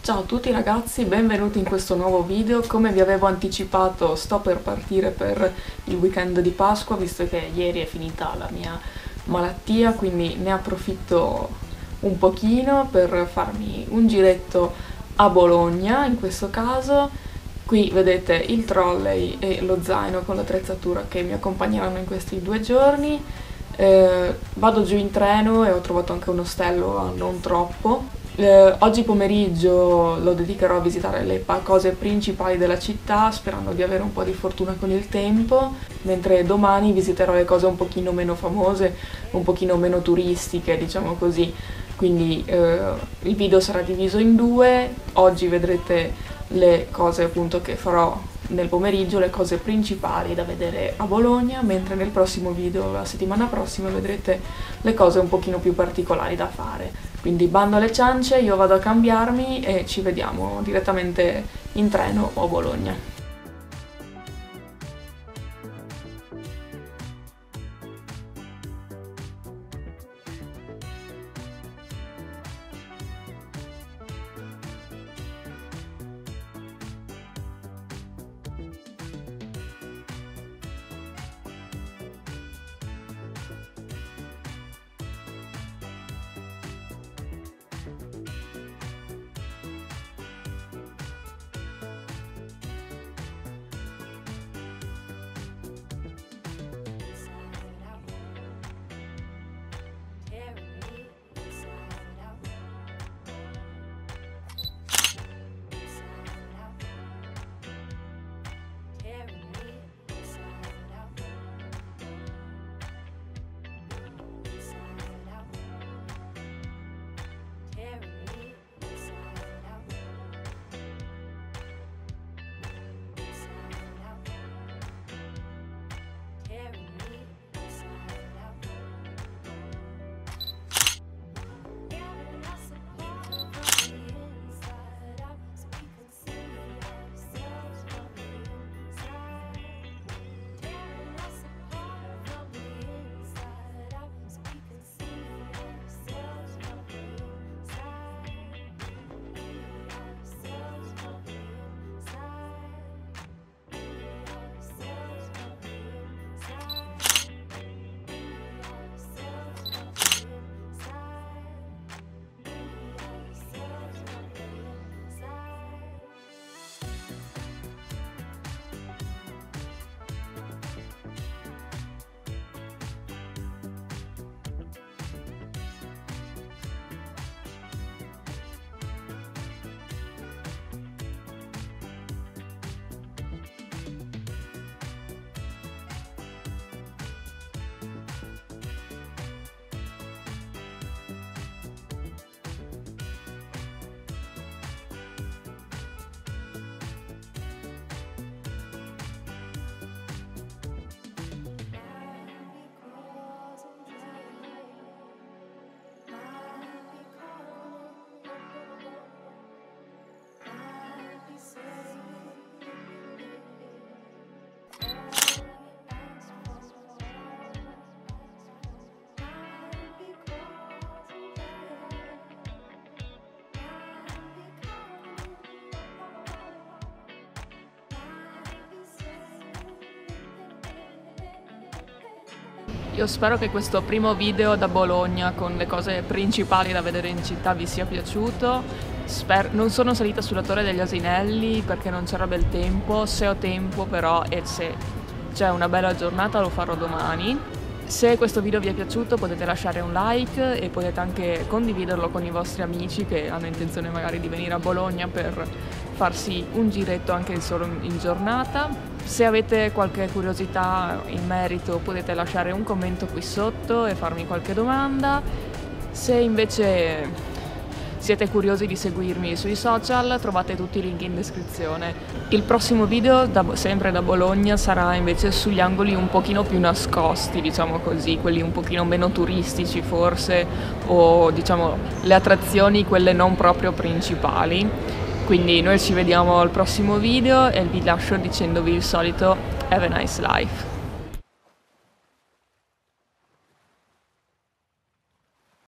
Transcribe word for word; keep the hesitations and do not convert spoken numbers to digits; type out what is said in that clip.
Ciao a tutti ragazzi, benvenuti in questo nuovo video. Come vi avevo anticipato, sto per partire per il weekend di Pasqua, visto che ieri è finita la mia malattia, quindi ne approfitto un pochino per farmi un giretto a Bologna, in questo caso. Qui vedete il trolley e lo zaino con l'attrezzatura che mi accompagneranno in questi due giorni. Eh, vado giù in treno e ho trovato anche un ostello a non troppo. Eh, oggi pomeriggio lo dedicherò a visitare le cose principali della città, sperando di avere un po' di fortuna con il tempo, mentre domani visiterò le cose un pochino meno famose, un pochino meno turistiche, diciamo così. Quindi eh, il video sarà diviso in due. Oggi vedrete le cose appunto che farò nel pomeriggio, le cose principali da vedere a Bologna, mentre nel prossimo video, la settimana prossima, vedrete le cose un pochino più particolari da fare. Quindi bando alle ciance, io vado a cambiarmi e ci vediamo direttamente in treno a Bologna. Io spero che questo primo video da Bologna con le cose principali da vedere in città vi sia piaciuto. Sper- non sono salita sulla Torre degli Asinelli perché non c'era bel tempo, se ho tempo però e se c'è una bella giornata lo farò domani. Se questo video vi è piaciuto potete lasciare un like e potete anche condividerlo con i vostri amici che hanno intenzione magari di venire a Bologna per farsi un giretto anche solo in giornata. Se avete qualche curiosità in merito potete lasciare un commento qui sotto e farmi qualche domanda. Se invece siete curiosi di seguirmi sui social trovate tutti i link in descrizione. Il prossimo video, da, sempre da Bologna, sarà invece sugli angoli un pochino più nascosti, diciamo così, quelli un pochino meno turistici forse, o diciamo le attrazioni, quelle non proprio principali. Quindi noi ci vediamo al prossimo video e vi lascio dicendovi il solito Have a nice life.